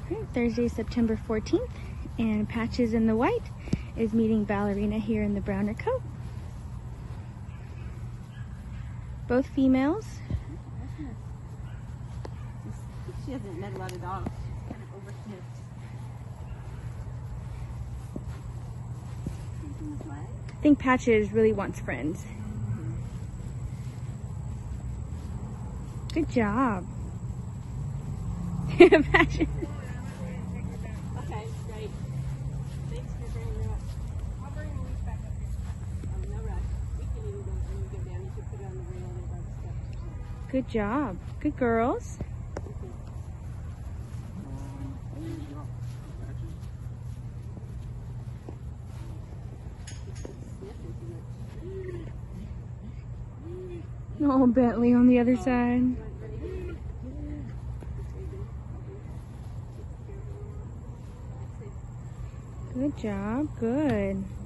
Alright, Thursday, September 14th, and Patches in the white is meeting Ballerina here in the browner coat. Both females. She hasn't met a lot of dogs. She's kind of oversniffed. I think Patches really wants friends. Good job. Patches. Okay, great. Thanks for bringing her up. I'll bring the leaf back up here. No rush. We can even go when you go down. You can put it on the rail there by the steps. Good job. Good girls. Oh, Bentley on the other side. Good job. Good.